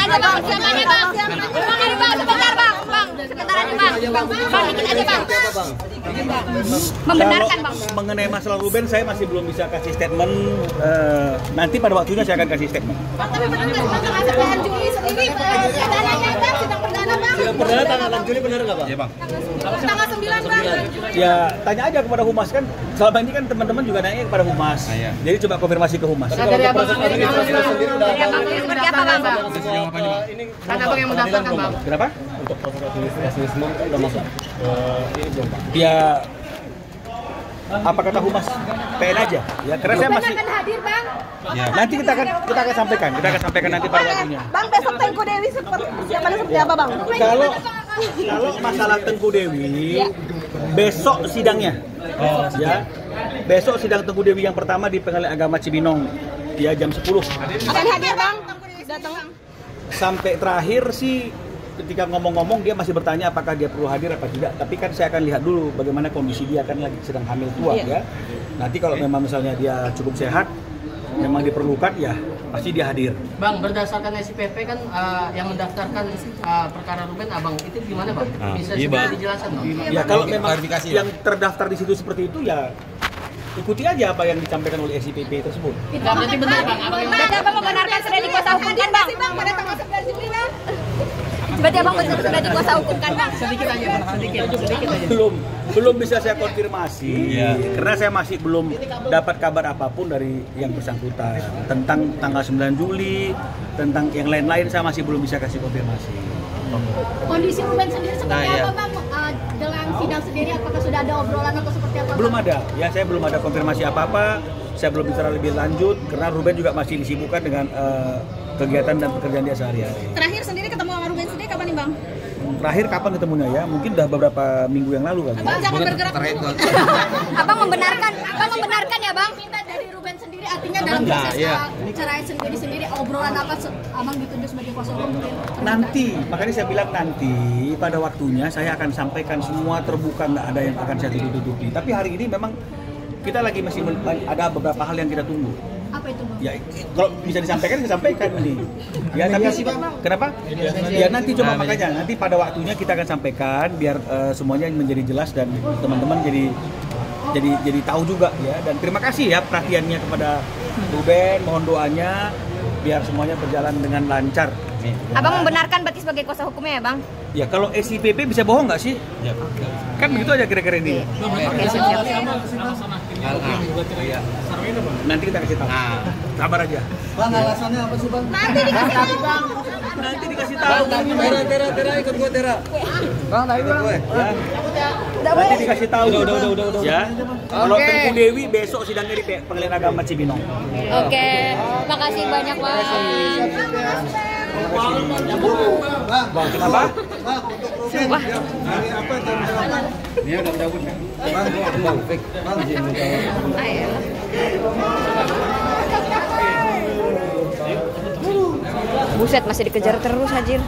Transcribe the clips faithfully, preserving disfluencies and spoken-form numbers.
aja bang, siapanya bang. Bang ini bang, sebentar bang, bang, sebentar aja bang. Bang dikit aja bang. Membenarkan bang. Mengenai masalah Ruben saya masih belum bisa kasih statement. Uh, nanti pada waktunya saya akan kasih statement. Bang tapi benar nggak bang tanggal sembilan Juli sendiri dananya bang sidang perdana bang. Sidang perdana tanggal enam Juli benar nggak bang? Iya bang. Tanggal sembilan bang. Ya tanya aja kepada Humas kan. Selama ini kan teman-teman juga nanya kepada Humas. Ah, iya. Jadi coba konfirmasi ke Humas. Nah, dari abang sendiri sendiri udah seperti apa bang? Kan abang yang mendaftarkan bang. Kenapa? Untuk proses administrasi udah masuk. Ini belum bang. Ya apa kata Humas P N aja ya karena saya masih akan hadir bang. Ya. Nanti kita akan kita akan sampaikan kita akan sampaikan nanti pada waktunya. Bang besok Tengku Dewi seperti persiapannya seperti apa bang? Kalau kalau masalah Tengku Dewi ya. Besok sidangnya oh, ya besok sidang Tengku Dewi yang pertama di Pengadilan Agama Cibinong ya jam sepuluh. Akan hadir bang? Datang sampai terakhir sih. Ketika ngomong-ngomong dia masih bertanya apakah dia perlu hadir apa tidak, tapi kan saya akan lihat dulu bagaimana kondisi dia kan lagi sedang hamil tua iya. ya. Nanti kalau memang misalnya dia cukup sehat, memang diperlukan ya pasti dia hadir. Bang, berdasarkan S I P P kan uh, yang mendaftarkan uh, perkara Ruben abang itu gimana bang? Bisa iya, sudah dijelaskan bang? Ya kalau memang yang terdaftar di situ seperti itu ya ikuti aja apa yang disampaikan oleh S I P P tersebut. Nah, berarti benar bang, abang yang berarti abang membenarkan sudah dikuasa hukumkan bang? Bang pada tanggal sembilan Juli bang. Berarti abang betul sudah dikuasa hukumkan bang? Sedikit aja bang, sedikit, sedikit aja. Belum, belum bisa saya konfirmasi ya. Karena saya masih belum dapat kabar apapun dari yang bersangkutan tentang tanggal sembilan Juli, tentang yang lain-lain saya masih belum bisa kasih konfirmasi. Kondisi Ruben sendiri seperti nah, apa ya. bang? Uh, dengan sidang sendiri apakah sudah ada obrolan atau seperti apa? Belum ada, ya saya belum ada konfirmasi apa-apa. Saya belum bicara lebih lanjut karena Ruben juga masih disibukkan dengan uh, kegiatan dan pekerjaan dia sehari-hari. Terakhir sendiri ketemu sama Ruben sendiri kapan nih bang? Terakhir kapan ketemunya ya? Mungkin udah beberapa minggu yang lalu kali. Abang jangan bergerak. Abang membenarkan, abang membenarkan ya bang? Minta dari Ruben sendiri artinya dalam proses nah, ya. cerai sendiri-sendiri obrolan apa abang ditunjuk sebagai kuasa hukum mungkin? Nanti, makanya saya bilang nanti pada waktunya saya akan sampaikan semua terbuka, nggak ada yang akan saya tutup-tutupi. Tapi hari ini memang kita lagi masih ada beberapa hal yang kita tunggu. Apa itu bang? Ya kalau bisa disampaikan disampaikan ini. Ya tapi kenapa? Ya nanti coba nah, makanya nanti pada waktunya kita akan sampaikan biar uh, semuanya menjadi jelas dan teman-teman jadi jadi jadi tahu juga ya. Dan terima kasih ya perhatiannya kepada Ruben, mohon doanya biar semuanya berjalan dengan lancar. Ya. Abang membenarkan berarti sebagai kuasa hukumnya ya bang? Ya kalau S I P P bisa bohong nggak sih? Ya. Kan begitu aja kira-kira ini. Oke, siap. Nanti kita kasih tahu. Nah, sabar aja. Bang, alasannya apa sih bang? Nanti dikasih tahu bang. Nanti dikasih tahu. Tera, Tera, Tera ikut gue Tera. Bang, nah ikut gue. Nanti dikasih tahu. Udah, udah, udah, udah. Ya. Kalau Tengku Dewi besok sidangnya di Pengadilan Agama Cibinong. Oke, makasih banyak bang. Bang, kenapa? Bang, untuk Ruben, hari apa jam berapa? Dia udah cabut kan? Bang, bang, fake. Bang, buset, masih dikejar terus Hajir.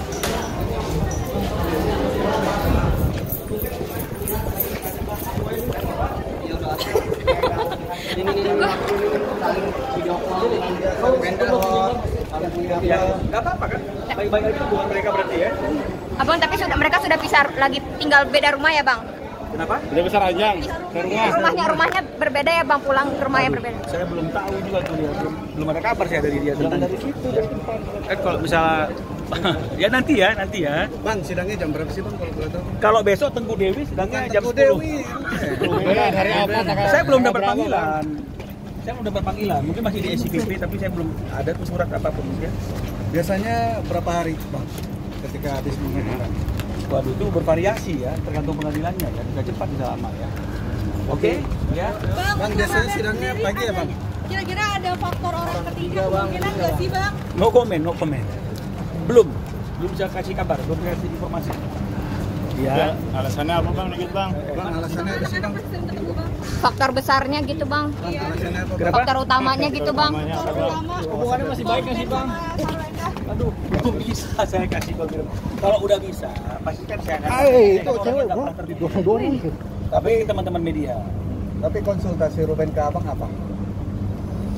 Ya, nggak apa-apa kan? Baik-baik aja hubungan mereka berarti ya. Abang, tapi sudah mereka sudah pisah lagi tinggal beda rumah ya bang? Kenapa? Udah besar aja. Rumahnya rumahnya berbeda ya bang, pulang ke rumahnya berbeda. Saya belum tahu juga tuh dia, belum, belum ada kabar saya dari dia tentang dari situ. Eh kalau misalnya ya nanti ya, nanti ya. Bang, sidangnya jam berapa sih bang kalau boleh tahu? Kalau besok Tengku Dewi sidangnya jam sepuluh. Hari apa? Saya belum dapat panggilan. Saya belum dapat panggilan. Mungkin masih di S I P P tapi saya belum ada tuh surat apapun ya. Biasanya berapa hari bang ketika habis pengadilan? Waduh, itu bervariasi ya, tergantung pengadilannya ya. Bisa cepat bisa lama ya. Oke, okay? Ya. Bang, bang biasanya sidangnya pagi ya bang? Kira-kira ada faktor orang ketiga kemungkinan nggak sih bang? No comment, no comment. Belum, belum bisa kasih kabar, belum bisa kasih informasi. Ya. Alasannya apa bang? Dikit bang. Bang, alasannya apa sih bang? Faktor besarnya gitu bang. Bang, alasannya apa bang? Faktor utamanya gitu bang. Hubungannya masih baik nggak sih bang? Aduh, belum bisa saya kasih konfirmasi. Kalau udah bisa, pasti kan saya akan. Eh, itu cewek bro, didorong-dorong. Tapi teman-teman media. Tapi konsultasi Ruben ke abang apa?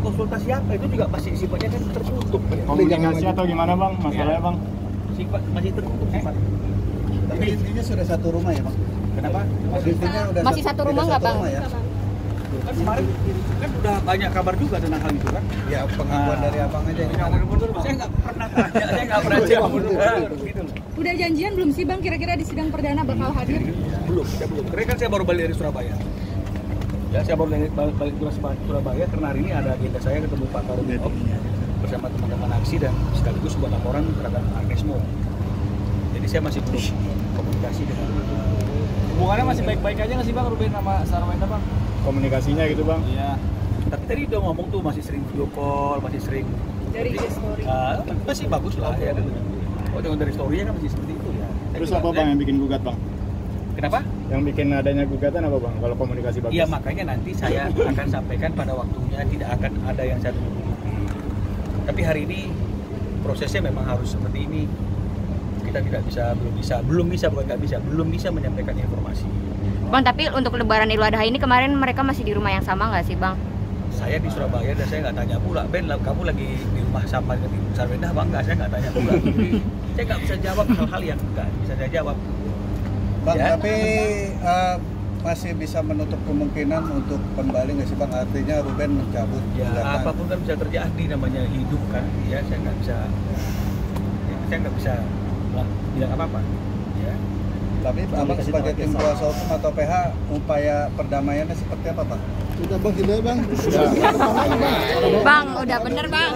konsultasi apa itu juga masih sifatnya kan tertutup. Komunikasi atau gimana bang? Masalahnya bang? Sifat masih tertutup sifat. Tapi intinya sudah satu rumah ya bang? Kenapa? Intinya udah Masih satu rumah nggak, Bang? Ya? Kan kemarin kan udah banyak kabar juga tentang hal itu kan. Ya pengakuan Nah, dari abang aja. Ya mundur-mundur, saya nggak pernah tanya, saya nggak pernah jawab mundur-mundur gitu loh. Udah janjian belum sih bang kira-kira di sidang perdana bakal hadir? Belum, saya belum. Karena kan saya baru balik dari Surabaya. Ya, saya baru balik, balik, balik dari Surabaya karena hari ini ada agenda saya ketemu Pak Karudinov bersama teman-teman aksi dan sekaligus buat laporan terhadap Arnesmo. Jadi saya masih belum komunikasi dengan Hubungannya masih baik-baik aja nggak sih bang Ruben sama Sarwenda bang? Komunikasinya gitu bang? Iya. Tapi tadi udah ngomong tuh masih sering video call, masih sering Dari I G story. Uh, masih bagus lah ya. Oh, dengan dari story-nya kan masih seperti itu ya. Terus apa bang yang bikin gugat bang? Kenapa? Yang bikin adanya gugatan apa bang? Kalau komunikasi bagus? Iya makanya nanti saya akan sampaikan pada waktunya, tidak akan ada yang saya tutupi. Tapi hari ini prosesnya memang harus seperti ini. Kita tidak bisa, belum bisa, belum bisa bukan nggak bisa, belum bisa menyampaikan informasi. Bang, tapi untuk Lebaran Idul Adha ini kemarin mereka masih di rumah yang sama nggak sih bang? Saya di Surabaya dan saya nggak tanya pula, Ben, kamu lagi di rumah sama dengan Ibu Sarwenda bang? Nggak, saya nggak tanya pula. Saya nggak bisa jawab hal-hal yang nggak bisa saya jawab. Bang, Ya. tapi uh, masih bisa menutup kemungkinan untuk kembali nggak sih bang? Artinya Ruben mencabut. Ya gugatan. apapun kan bisa terjadi, namanya hidup kan. Ya saya nggak bisa, ya, saya nggak bisa bilang apa-apa. Ya. Tapi abang sebagai tim kuasa hukum atau P H, upaya perdamaiannya seperti apa bang? Sudah bang, sudah bang. Bang, udah bener bang.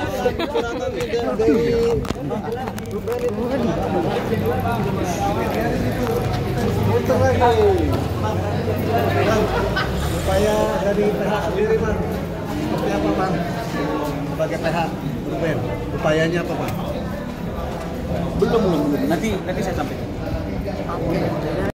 Upaya dari P H sendiri bang, seperti apa bang? Sebagai P H, Ruben, upayanya apa bang? Belum, belum, belum. Nanti, nanti saya sampaikan.